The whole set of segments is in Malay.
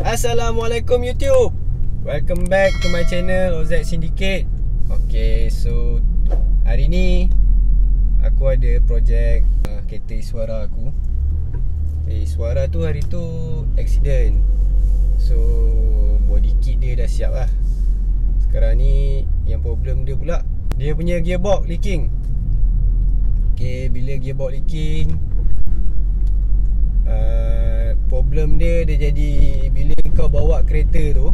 Assalamualaikum YouTube. Welcome back to my channel OZ Syndicate. Okay, so hari ni aku ada projek kereta Iswara aku. Iswara tu hari tu accident. So body kit dia dah siap lah. Sekarang ni yang problem dia pula, dia punya gearbox leaking. Okay, bila gearbox leaking, problem dia jadi bila kau bawa kereta tu,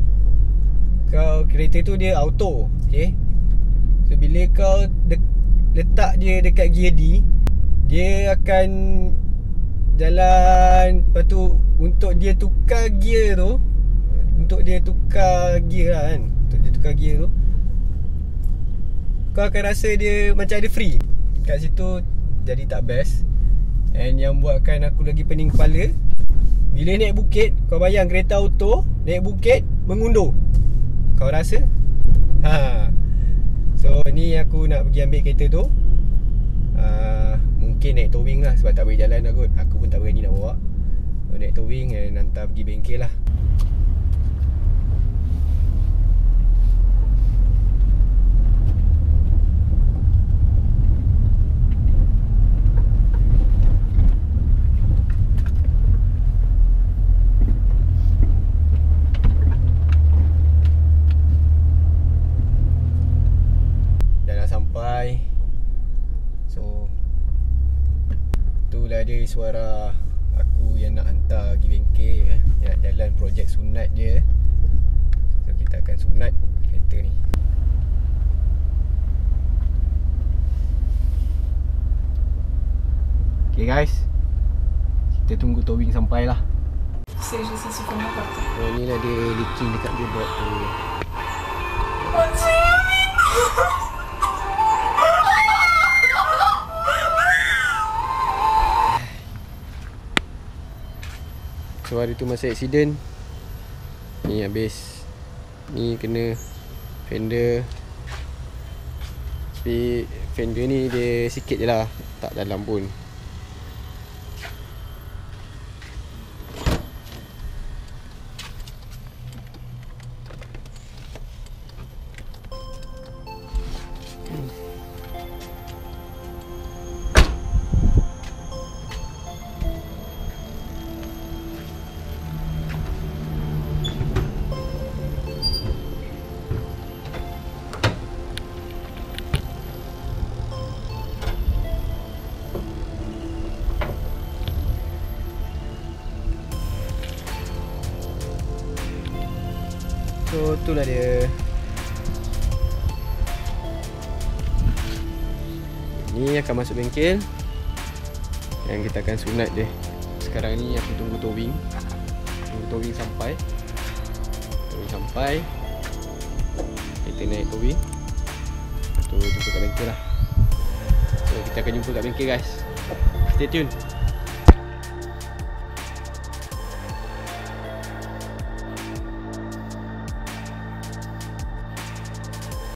kereta tu dia auto. Okay, so bila kau letak dia dekat gear D, dia akan jalan. Lepas tu untuk dia tukar gear tu, untuk dia tukar gear tu, kau akan rasa dia macam ada free kat situ. Jadi tak best. And yang buatkan aku lagi pening kepala, bila naik bukit, kau bayang kereta auto naik bukit mengundur. Kau rasa? So ni aku nak pergi ambil kereta tu. Mungkin naik towing lah, sebab tak boleh jalan lah kot. Aku pun tak berani nak bawa. So, naik towing dan hantar pergi bengkel lah. Sampai. So itulah dia suara aku yang nak hantar pergi bengkel, yang nak jalan projek sunat dia. So kita akan sunat kereta ni. Okay guys, kita tunggu towing sampai lah. So inilah dia leaking dekat gearbox tu. So hari tu masa accident ni habis, ni kena fender. Tapi fender ni dia sikit je lah, tak dalam pun. So itulah dia. Ni akan masuk bengkel dan kita akan sunat dia. Sekarang ni aku tunggu towing. Tunggu towing sampai. Towing sampai, kita naik towing. Tu jumpa kat bengkel lah. So kita akan jumpa kat bengkel guys. Stay tune.